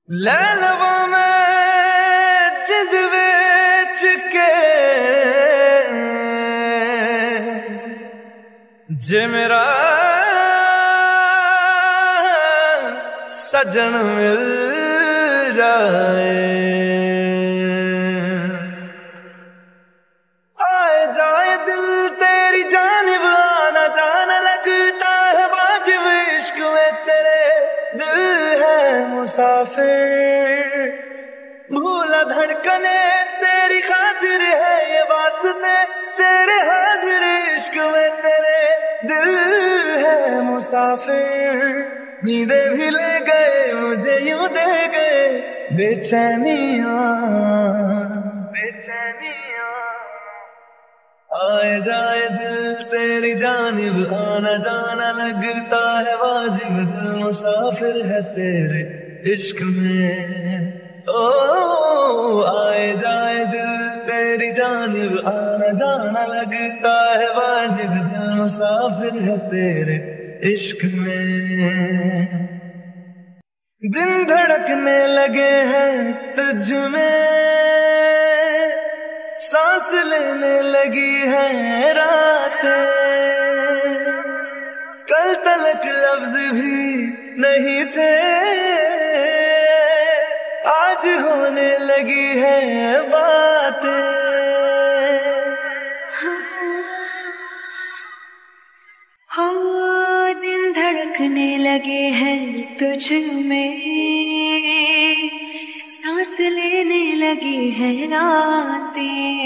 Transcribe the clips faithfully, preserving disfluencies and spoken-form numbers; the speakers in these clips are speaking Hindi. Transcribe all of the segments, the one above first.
लैलवा में जिद बेच के जे मेरा सजन मिल जाए, आए जाए दिल तेरी जानिब आना जाना लगता है वाजिब इश्क में तेरे, दिल है मुसाफिर भूला धड़कने तेरी खातिर है ये वास्ते तेरे हाजिर इश्क में तेरे, दिल है मुसाफिर नींदे भी ले गए मुझे यूं दे गए बेचैनियां बेचैनियां, आए जाए दिल तेरी जानिब आना जाना लगता है वाजिब दिल मुसाफिर है तेरे इश्क में। ओ आए जाए दिल तेरी जानिब आना जाना लगता है वाजिब दिल मुसाफिर है तेरे इश्क में। दिन धड़कने लगे हैं तुझ में, सांस लेने लगी है रातें, कल तलक लफ्ज भी नहीं थे आज होने लगी है बातें। हो दिन धड़कने लगे हैं तुझ में, सांस लेने लगी है रातें,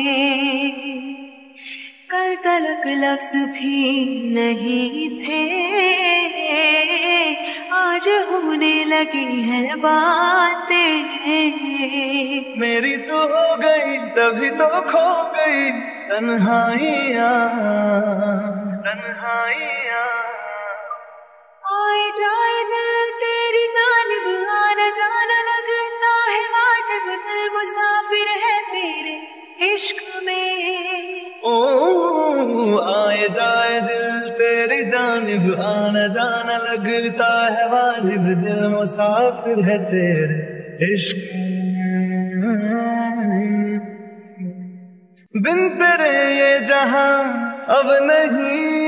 कल तलक लफ्ज भी नहीं थे आज होने लगी है बातें। मेरी तो हो गई तभी तो खो गई तन्हाइयां तन्हाइयां, आए जाए दिल तेरी जानिब आना जाना लगता है वाजिब दिल मुसाफिर है तेरे इश्क में। ओ आए जाए दिल तेरी जानिब आना जाना लगता है वाजिब दिल मुसाफिर है तेरे इश्क में। बिन तेरे ये जहां अब नहीं,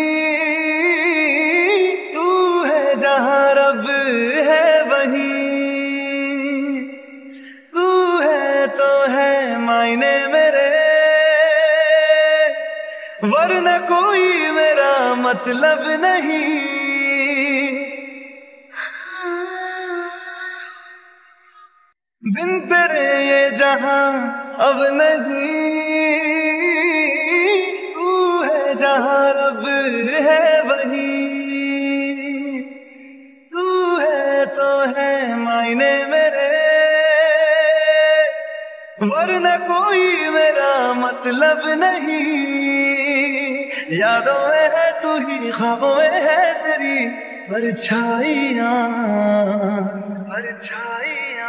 तू है जहां रब है वहीं, तू है तो है मायने मेरे वरना कोई मेरा मतलब नहीं। बिन तेरे ये जहां अब नहीं, तू है जहां रब है वहीं, तू है तो है मायने मेरे वरना कोई मेरा मतलब नहीं। यादों में है तू ही ख्वाबों में है तेरी परछाइयां परछाइयां,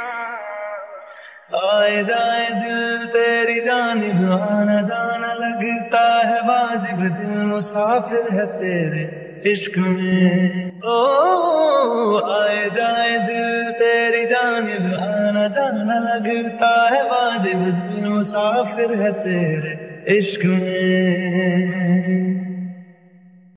आए जाए दिल तेरी जानिब आना जाना लगता है वाजिब दिल मुसाफिर है तेरे इश्क में। ओ आए जाए दिल तेरी जानिब आना जाना लगता है वाजिब दिल मुसाफिर है तेरे इश्क में।